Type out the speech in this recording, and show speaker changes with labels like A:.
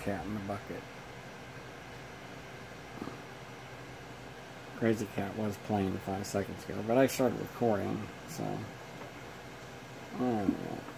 A: cat in the bucket. Crazy Cat was playing 5 seconds ago, but I started recording, so. Alright.